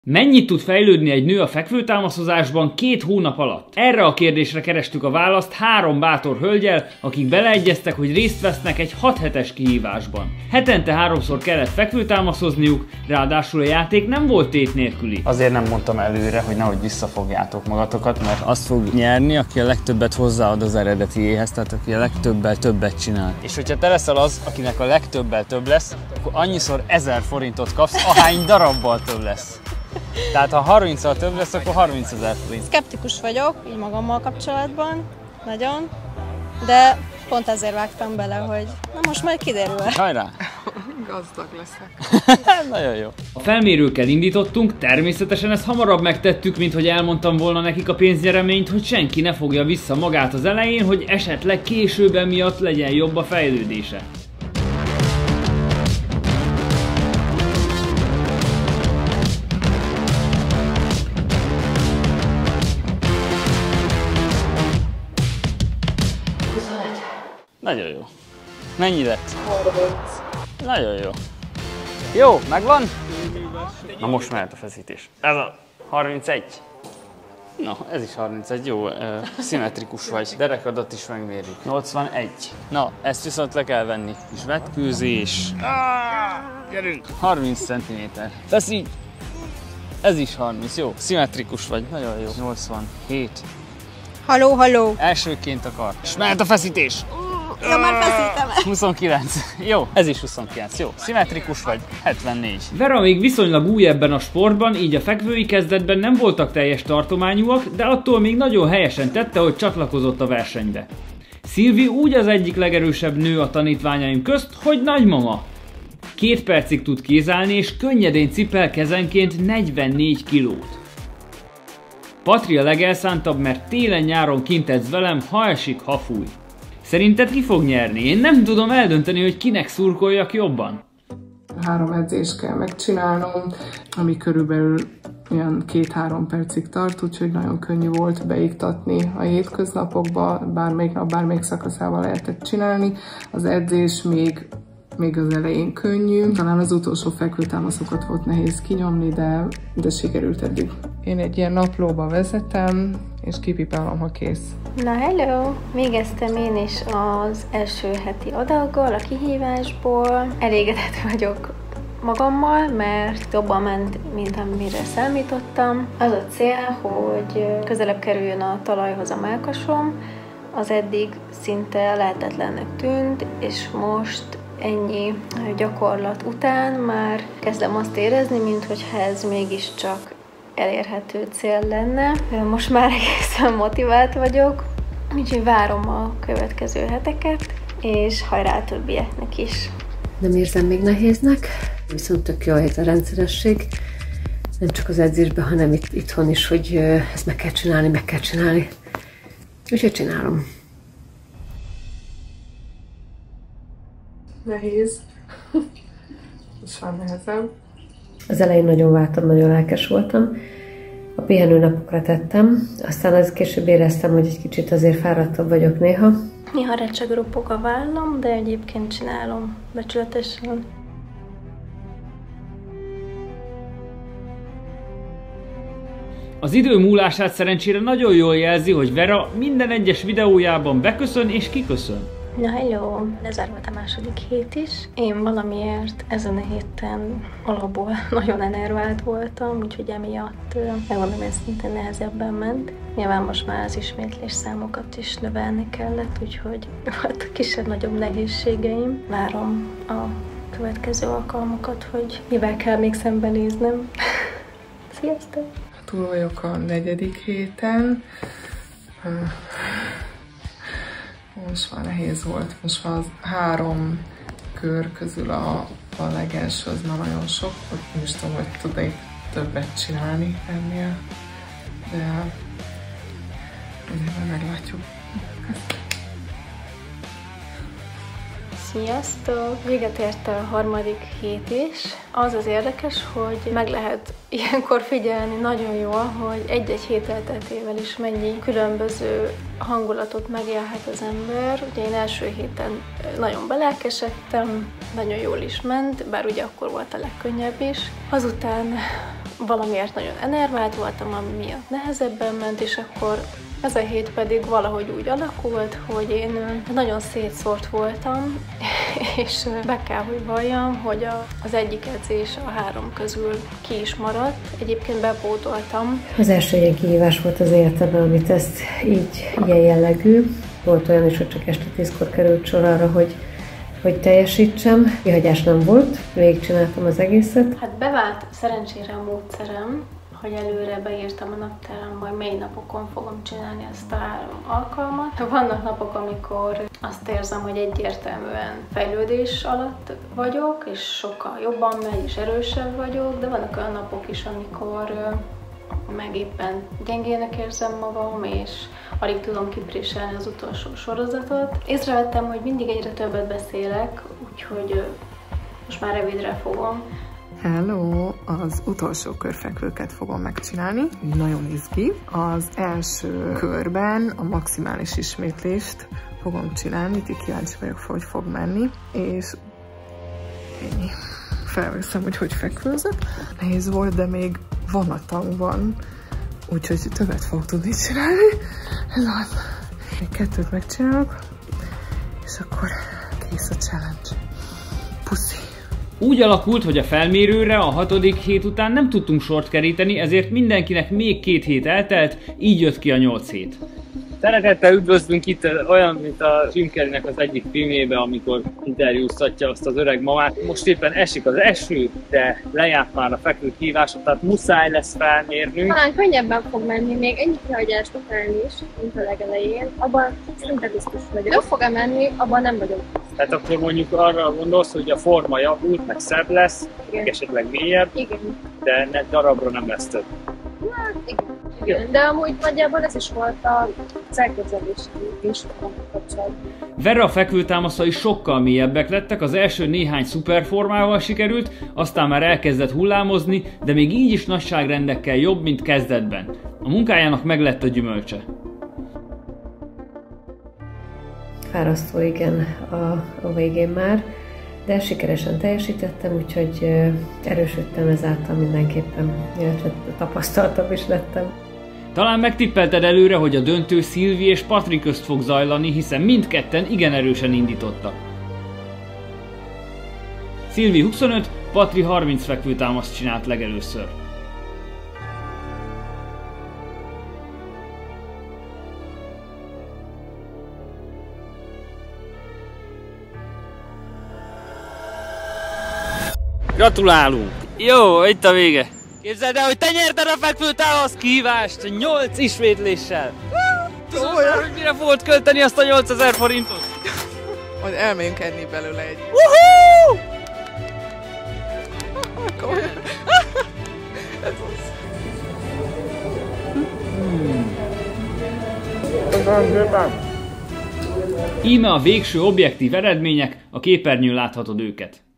Mennyit tud fejlődni egy nő a fekvőtámaszozásban 2 hónap alatt? Erre a kérdésre kerestük a választ 3 bátor hölgyel, akik beleegyeztek, hogy részt vesznek egy 6 hetes kihívásban. Hetente 3-szor kellett fekvőtámaszozniuk, ráadásul a játék nem volt tét nélküli. Azért nem mondtam előre, hogy nehogy visszafogjátok magatokat, mert azt fog nyerni, aki a legtöbbet hozzáad az eredetiéhez, tehát aki a legtöbbel többet csinál. És hogyha te leszel az, akinek a legtöbbel több lesz, akkor annyiszor 1000 forintot kapsz, ahány darabbal több lesz. Tehát ha 30-al több lesz, akkor 30 000 forint. Szkeptikus vagyok, így magammal kapcsolatban, nagyon, de pont ezért vágtam bele, hogy na most majd kiderül. Hajrá! Gazdag leszek. Nagyon jó. A felmérőkkel indítottunk, természetesen ezt hamarabb megtettük, mint hogy elmondtam volna nekik a pénznyereményt, hogy senki ne fogja vissza magát az elején, hogy esetleg később emiatt legyen jobb a fejlődése. Nagyon jó. Mennyi lett? 30. Nagyon jó. Jó, megvan? Na most mehet a feszítés. Ez a 31. Na, ez is 31, jó, szimmetrikus vagy. Derekadat is megmérjük. 81. Na, ezt viszont le kell venni. És vetkőzés. Gyerünk! 30 cm. Feszíts! Ez is 30, jó. Szimmetrikus vagy, nagyon jó. 87. Halló, halló! Elsőként akar. És mehet a feszítés! Ja, már feszítem. 29. Jó, ez is 29. Jó, szimmetrikus vagy. 74. Vera még viszonylag új ebben a sportban, így a fekvői kezdetben nem voltak teljes tartományúak, de attól még nagyon helyesen tette, hogy csatlakozott a versenybe. Szilvi úgy az egyik legerősebb nő a tanítványaim közt, hogy nagymama. 2 percig tud kézállni és könnyedén cipel kezenként 44 kilót. Patri a legelszántabb, mert télen-nyáron kint edz velem, ha esik, ha fúj. Szerinted ki fog nyerni? Én nem tudom eldönteni, hogy kinek szurkoljak jobban. 3 edzést kell megcsinálnom, ami körülbelül olyan 2-3 percig tart, úgyhogy nagyon könnyű volt beiktatni a hétköznapokba, bármelyik nap, bármelyik szakaszával lehetett csinálni. Az edzés még az elején könnyű, talán az utolsó fekvőtámaszokat volt nehéz kinyomni, de sikerült eddig. Én egy ilyen naplóba vezetem, és kipipálom, ha kész. Na hello! Végeztem én is az első heti adaggal, a kihívásból. Elégedett vagyok magammal, mert jobban ment, mint amire számítottam. Az a cél, hogy közelebb kerüljön a talajhoz a mellkasom. Az eddig szinte lehetetlennek tűnt, és most ennyi gyakorlat után már kezdem azt érezni, minthogyha ez mégiscsak elérhető cél lenne. Most már egészen motivált vagyok, úgyhogy várom a következő heteket, és hajrá a többieknek is. Nem érzem még nehéznek, viszont tök jó ez a rendszeresség. Nem csak az edzésben, hanem itthon is, hogy ezt meg kell csinálni. Úgyhogy csinálom. Nehéz. Most már nehezebb. Az elején nagyon vártam, nagyon lelkes voltam. A pihenőnapokra tettem, aztán az később éreztem, hogy egy kicsit azért fáradtabb vagyok néha. Néha recseg ropog a vállam, de egyébként csinálom becsületesen. Az idő múlását szerencsére nagyon jól jelzi, hogy Vera minden egyes videójában beköszön és kiköszön. Na hello! Lezár volt a második hét is. Én valamiért ezen a héten alapból nagyon enervált voltam, úgyhogy emiatt megmondom, ez szinte nehezebben ment. Nyilván most már az ismétlés számokat is növelni kellett, úgyhogy volt kisebb-nagyobb nehézségeim. Várom a következő alkalmakat, hogy mivel kell még szembenéznem. Sziasztok! Túl vagyok a 4. héten. Most már nehéz volt. Most már az 3 kör közül a legelső az már nagyon sok, hogy nem is tudom, hogy tud-e többet csinálni ennél, de azért meglátjuk. Sziasztok! Véget ért a 3. hét is. Az az érdekes, hogy meg lehet ilyenkor figyelni nagyon jól, hogy egy-egy hét elteltével is mennyi különböző hangulatot megélhet az ember. Ugye én első héten nagyon belelkesedtem, nagyon jól is ment, bár ugye akkor volt a legkönnyebb is. Azután valamiért nagyon enervált voltam, ami miatt nehezebben ment, és akkor ez a hét pedig valahogy úgy alakult, hogy én nagyon szétszórt voltam, és be kell, hogy valljam, hogy az egyik edzés a 3 közül ki is maradt. Egyébként bepótoltam. Az első ilyen kihívás volt az életemben, amit ezt ilyen jellegű. Volt olyan is, hogy csak este 10-kor került sor arra, hogy teljesítsem. Kihagyás nem volt, végigcsináltam az egészet. Hát bevált szerencsére a módszerem, hogy előre beírtam a naptáramba, hogy mely napokon fogom csinálni ezt a 3 alkalmat. Vannak napok, amikor azt érzem, hogy egyértelműen fejlődés alatt vagyok, és sokkal jobban megy, és erősebb vagyok, de vannak olyan napok is, amikor meg éppen gyengének érzem magam, és alig tudom kipréselni az utolsó sorozatot. Észrevettem, hogy mindig egyre többet beszélek, úgyhogy most már rövidre fogom. Hello! Az utolsó körfekvőket fogom megcsinálni. Nagyon izgi. Az első körben a maximális ismétlést fogom csinálni. Ti kíváncsi vagyok, hogy fog menni. És ennyi. Felveszem, hogy fekvőzök. Nehéz volt, de még vonatom van. Úgyhogy többet fogok tudni csinálni. Ez az. Még 2 megcsinálok. És akkor kész a challenge. Puszi! Úgy alakult, hogy a felmérőre a 6. hét után nem tudtunk sort keríteni, ezért mindenkinek még 2 hét eltelt, így jött ki a 8 hét. Szeretettel üdvözlünk itt olyan, mint a Jim Carreynek az egyik filmjében, amikor interjúztatja azt az öreg mamát. Most éppen esik az eső, de lejárt már a fekvő kihívások, tehát muszáj lesz felmérnünk. Talán könnyebben fog menni, még ennyi kihagyást után is, mint a legelején. Abban szinte biztos vagyok. Jobb fog menni, abban nem vagyok. Tehát akkor mondjuk arra gondolsz, hogy a forma javult, meg szebb lesz, meg esetleg mélyebb, Igen. de darabra nem lesz több. Hát, igen. De amúgy nagyjából ez is volt a elképzelésem is kapcsolatban. Vera fekvőtámaszai sokkal mélyebbek lettek, az első néhány szuperformával sikerült, aztán már elkezdett hullámozni, de még így is nagyságrendekkel jobb, mint kezdetben. A munkájának meglett a gyümölcse. Fárasztó, igen, a végén már, de sikeresen teljesítettem, úgyhogy erősödtem ezáltal mindenképpen, illetve tapasztaltabb is lettem. Talán megtippelted előre, hogy a döntő Szilvi és Patri közt fog zajlani, hiszen mindketten igen erősen indítottak. Szilvi 25, Patri 30 fekvőtámaszt csinált legelőször. Gratulálunk! Jó, itt a vége! Képzeld el, hogy te nyerted a fekvőtámasz kihívást 8 ismétléssel! Tudod, hogy mire fogod költeni azt a 8000 forintot? Majd elmegyünk enni belőle egy. Ez az. Íme a végső objektív eredmények, a képernyőn láthatod őket.